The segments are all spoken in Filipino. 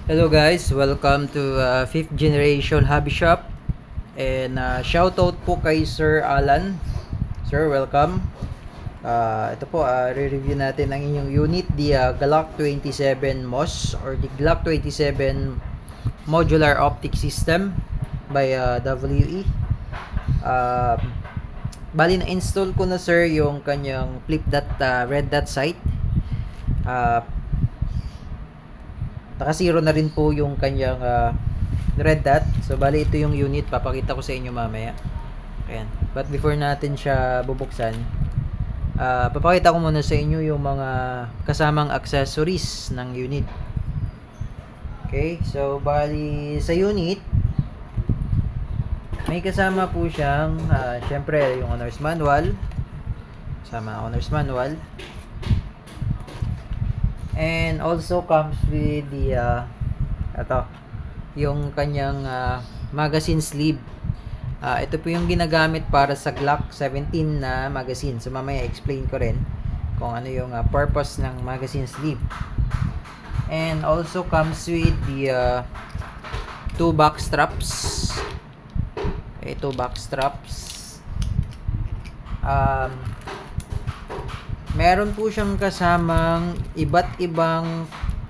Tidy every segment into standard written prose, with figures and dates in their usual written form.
Hello guys, welcome to 5th Generation Hobby Shop. And shoutout po kay Sir Alan. Sir, welcome. Ito po, re-review natin ang inyong unit, the Glock 27 MOS or the Glock 27 Modular Optic System by WE. Bali na-install ko na sir yung kanyang flip dot red dot sight. Naka-zero na rin po yung kanyang red dot. So, bali ito yung unit. Papakita ko sa inyo mamaya. Ayan. But before natin siya bubuksan, papakita ko muna sa inyo yung mga kasamang accessories ng unit. Okay. So, bali sa unit, may kasama po siyang, syempre, yung owner's manual. Kasama ang owner's manual. And also comes with the yung kanyang magazine sleeve. Ito po yung ginagamit para sa Glock 17 na magazine. So mamaya explain ko rin kung ano yung purpose ng magazine sleeve. And also comes with the two back straps. Two back straps. Meron po siyang kasamang iba't ibang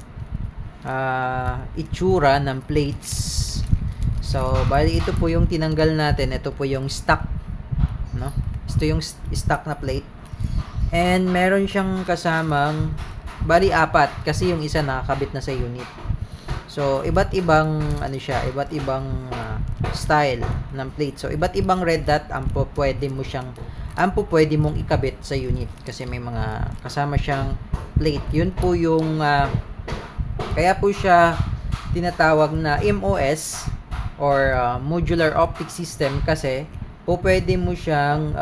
itsura ng plates. So, bali ito po yung tinanggal natin. Ito po yung stock, no? Ito yung stock na plate. And meron siyang kasamang bali apat kasi yung isa nakakabit na sa unit. So, iba't ibang siya, iba't ibang style ng plate. So, iba't ibang red dot ang pwede mong ikabit sa unit kasi may mga kasama siyang plate. Yun po yung kaya po siya tinatawag na MOS or modular optic system kasi po pwede mo siyang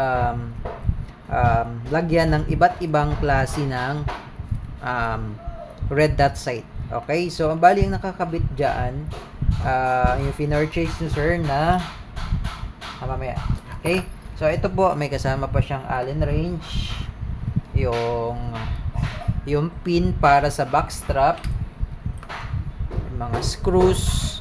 lagyan ng iba't ibang klase ng red dot sight. Okay, so ang bali ang nakakabit dyan yung finorchase nyo sir na mamaya. Okay, so ito po may kasama pa siyang Allen wrench, yung pin para sa back strap, mga screws,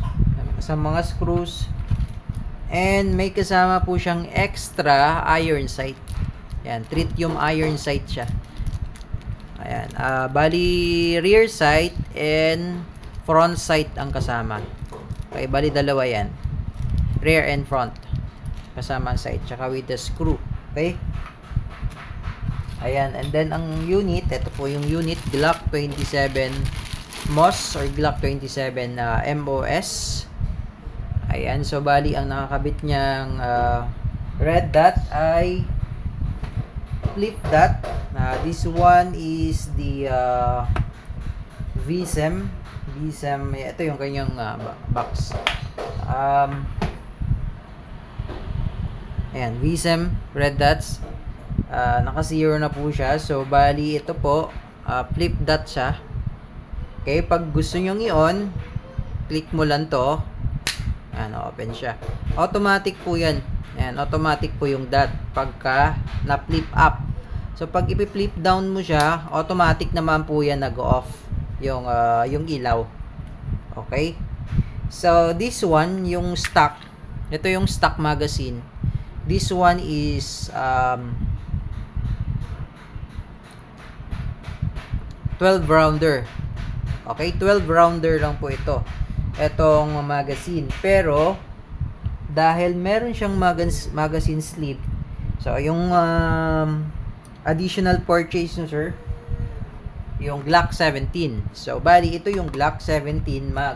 and may kasama po siyang extra iron sight. Yan, tritium iron sight siya. Ayan, bali rear sight and front sight ang kasama. Okay, bali dalawa yan, rear and front kasama ang sight, tsaka with the screw. Okay, ayan, and then ang unit, ito po yung unit Glock 27 MOS or Glock 27 MOS. Ayan, so bali ang nakakabit niyang red dot ay flip dot. This one is the VSEM. Ito yung kanyang box. Ayan, VSEM red dots. Naka-zero na po siya. So, bali ito po, flip dot siya. Okay, pag gusto nyong i-on, click mo lang to. Ayan, open siya. Automatic po yan. Ayan, automatic po yung dot pagka na-flip up. So, pag i-flip down mo siya, automatic naman po yan nag-off yung ilaw. Okay? So, this one, yung stock. Ito yung stock magazine. This one is 12 rounder. Okay, 12 rounder lang po ito. Etong magazine. Pero dahil meron siyang magazine sleeve. So, yung additional purchase nyo, sir, yung Glock 17. So, bali ito yung Glock 17 mag.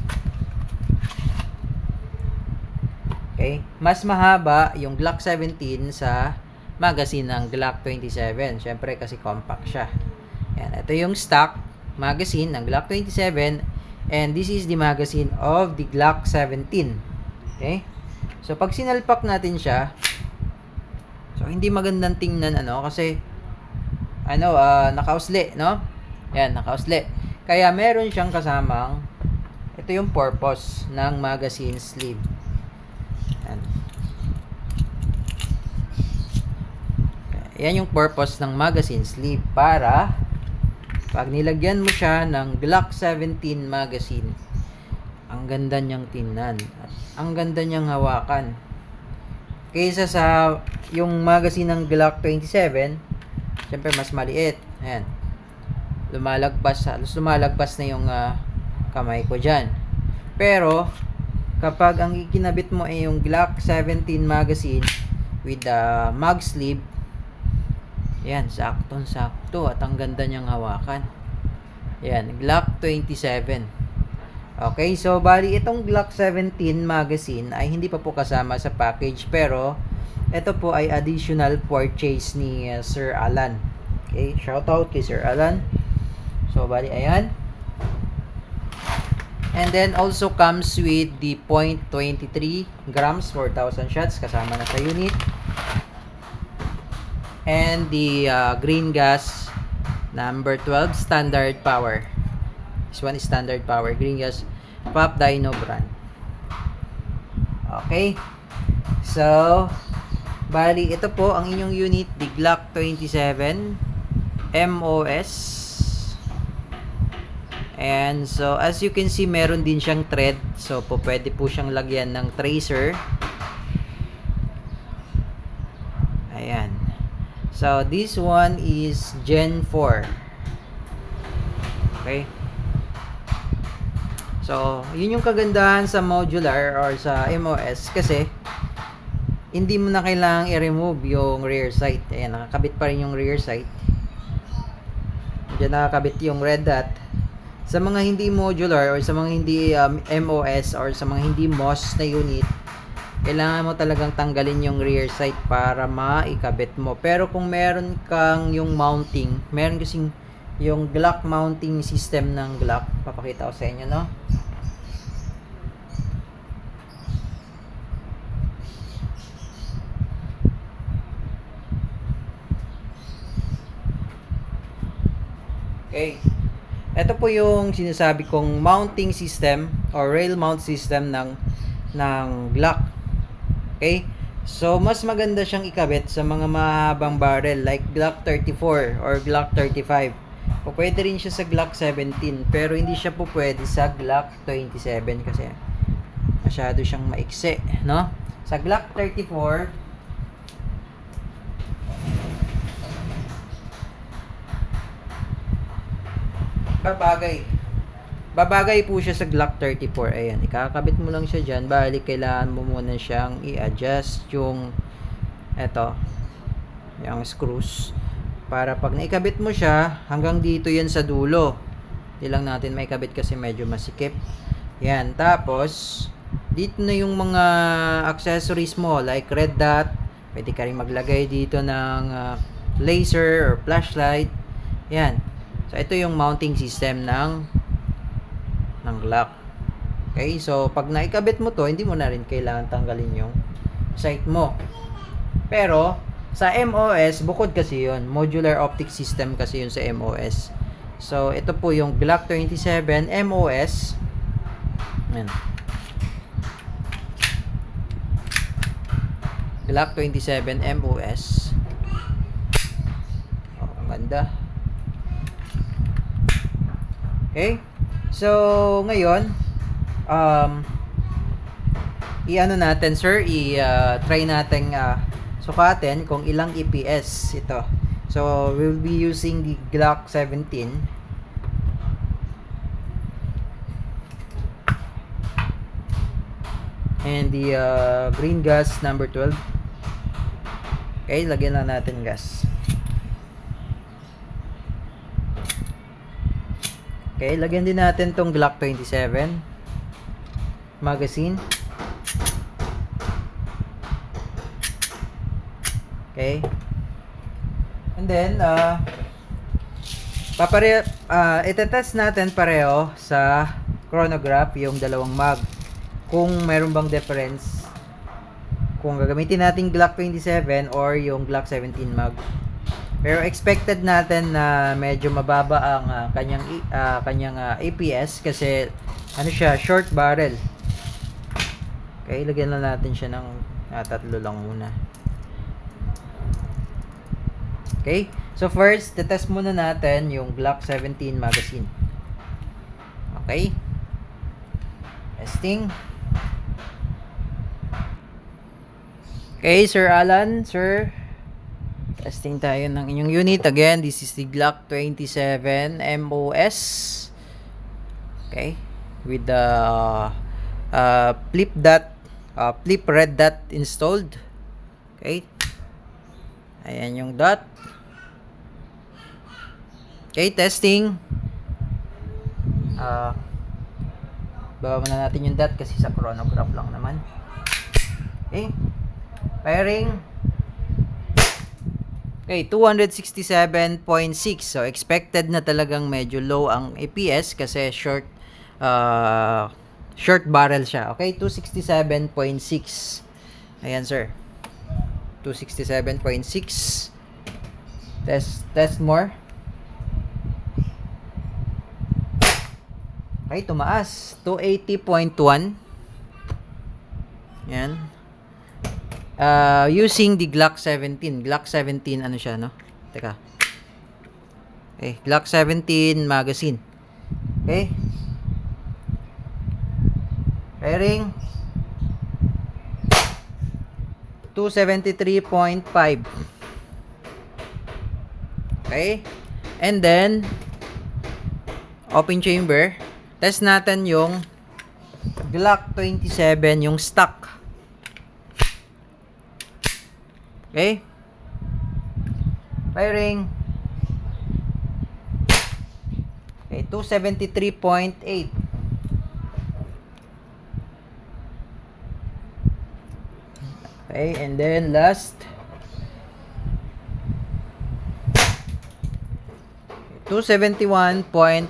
Okay, mas mahaba yung Glock 17 sa magazine ng Glock 27. Syempre kasi compact siya. Yan, ito yung stock magazine ng Glock 27 and this is the magazine of the Glock 17. Okay? So pag sinalpak natin siya, so hindi magandang tingnan kasi nakausli, no? Yan, nakausli. Kaya meron siyang kasamang ito yung purpose ng magazine sleeve. Yan yung purpose ng magazine sleeve para pag nilagyan mo siya ng Glock 17 magazine, Ang ganda niyang tingnan. At ang ganda niyang hawakan. Kaysa sa yung magazine ng Glock 27, syempre mas maliit. Ayan. Halos lumalagpas na yung kamay ko dyan. Pero, kapag ang ikinabit mo ay yung Glock 17 magazine with the mag sleeve, yan, saktong-sakto at ang ganda niyang hawakan. Yan, Glock 27. Okay, so bali itong Glock 17 magazine ay hindi pa po kasama sa package, pero ito po ay additional purchase ni Sir Alan. Okay, shoutout kay Sir Alan. So bali ayan. And then also comes with the .23 grams 4,000 shots kasama na sa unit. And the green gas number 12 standard power. This one is standard power, green gas, Pop Dino brand. Okay. So, bali ito po ang inyong unit, the Glock 27 MOS. And so, as you can see, meron din siyang thread. So, pwede po siyang lagyan ng tracer. Ayan. So, this one is Gen 4. Okay. So, yun yung kagandahan sa modular or sa MOS kasi hindi mo na kailangang i-remove yung rear sight. Ayan, nakakabit pa rin yung rear sight. Diyan nakakabit yung red dot. Sa mga hindi modular or sa mga hindi MOS or sa mga hindi MOS na unit, kailangan mo talagang tanggalin yung rear sight para maikabit mo. Pero kung meron kang yung mounting, meron kasing yung Glock mounting system ng Glock, papakita ko sa inyo, no? Okay. Ito po yung sinasabi kong mounting system or rail mount system ng Glock. Okay? So, mas maganda siyang ikabit sa mga mahabang barrel like Glock 34 or Glock 35. O pwede rin siya sa Glock 17, pero hindi siya po pwede sa Glock 27 kasi masyado siyang maikse, no? Sa Glock 34, babagay po siya sa Glock 34. Ayan, ikakabit mo lang siya dyan. Balik, kailangan mo muna siyang i-adjust yung yung screws para pag naikabit mo siya, hanggang dito yan sa dulo. Hindi lang natin maikabit kasi medyo masikip. Yan, tapos dito na yung mga accessories mo like red dot. Pwede ka rin maglagay dito ng laser or flashlight. Yan. So, ito yung mounting system ng Glock. Okay, so pag naikabit mo to, hindi mo na rin kailangan tanggalin yung sight mo. Pero sa MOS, bukod kasi yun, modular optic system kasi yun sa MOS. So, ito po yung Glock 27 MOS. Ayan. Glock 27 MOS. Oh, ang ganda. Okay? So, ngayon, i-ano natin, sir, i-try natin sukatin kung ilang EPS ito. So, we'll be using the Glock 17. And the green gas number 12. Okay, lagyan na natin gas. Okay, lagyan din natin tong Glock 27 magazine. Okay. And then, itetest natin pareho sa chronograph yung dalawang mag. Kung meron bang difference kung gagamitin natin Glock 27 or yung Glock 17 mag. Pero expected natin na medyo mababa ang kanyang APS kasi ano siya, short barrel. Okay, lagyan lang natin siya ng tatlo lang muna. Okay, so first, test muna natin yung Glock 17 magazine. Okay, Testing. Okay, Sir Alan, sir. Testing tayo ng inyong unit. Again, this is the Glock 27 MOS. Okay. With the flip red dot installed. Okay. Ayan yung dot. Okay, testing. Baba muna natin yung dot kasi sa chronograph lang naman. Okay. Firing. Okay, 267.6. So, expected na talagang medyo low ang APS kasi short barrel siya. Okay, 267.6. Ayan, sir. 267.6. Test more. Okay, tumaas. 280.1. Yan. Using the Glock 17. Glock 17, ano siya, no? Teka. Okay, Glock 17 magazine. Okay. Firing. 273.5. Okay. And then, open chamber. Test natin yung Glock 27, yung stock. Okay. Firing. Okay, 273.8. Okay, and then last 271.5.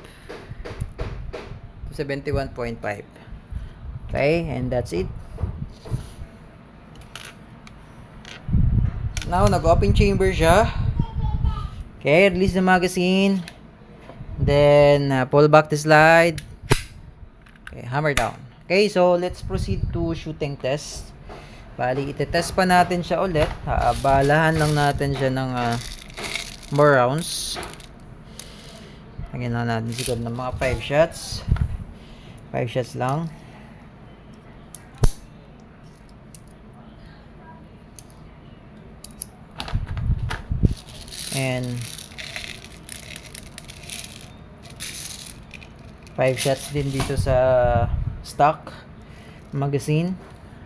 271.5. Okay, and that's it. Now, nag-open chamber siya. Okay, release the magazine. Then, pull back the slide. Okay, hammer down. Okay, so let's proceed to shooting test. Bali, itetest pa natin siya ulit. Balahan lang natin siya ng more rounds. Lagyan lang natin siguro ng mga 5 shots. 5 shots lang. And 5 shots din dito sa stock magazine.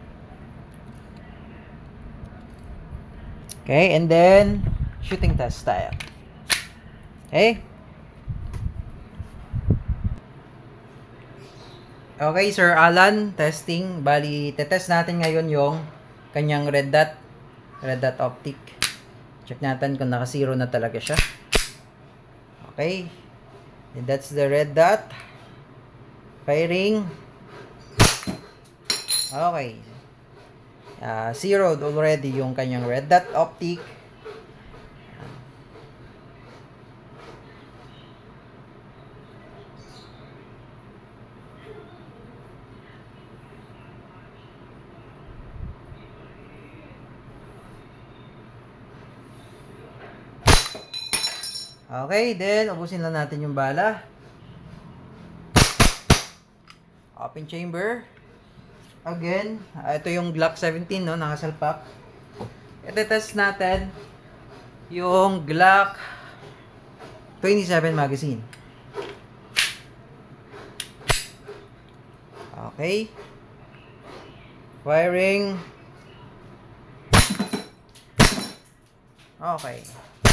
Okay, and then shooting test tayo. Okay. Okay, Sir Alan, testing. Bali, tetest natin ngayon yung kanyang red dot optic. Check natin kung naka-zero na talaga siya. Okay. And that's the red dot. Firing. Okay. Zeroed already yung kanyang red dot optic. Okay, then ubusin lang natin yung bala. Open chamber. Again, ito yung Glock 17, no, nakasalpak. Ito-test natin yung Glock 27 magazine. Okay. Firing. Okay.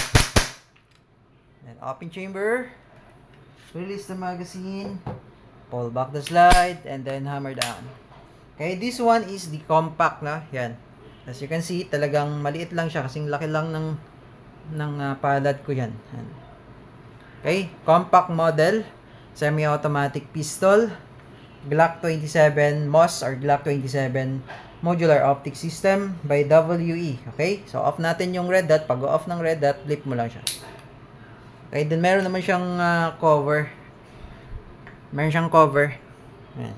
Then open chamber. Release the magazine. Pull back the slide and then hammer down. Okay, this one is the compact na. Yan. As you can see, talagang maliit lang siya kasing laki lang ng palad ko yan. Yan. Okay, compact model, semi-automatic pistol, Glock 27 MOS or Glock 27 Modular Optic System by WE. Okay, so off natin yung red dot. Pag off ng red dot, flip mo lang siya. Okay, then meron naman siyang cover. Meron siyang cover. Ayan.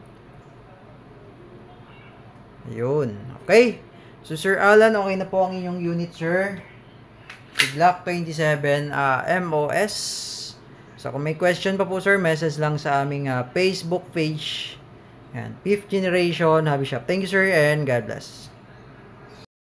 Ayun. Okay. So, Sir Alan, okay na po ang inyong unit, sir. The Glock 27 MOS. So, kung may question pa po, sir, message lang sa aming Facebook page. Yan. 5th generation hobby shop. Thank you, sir, and God bless.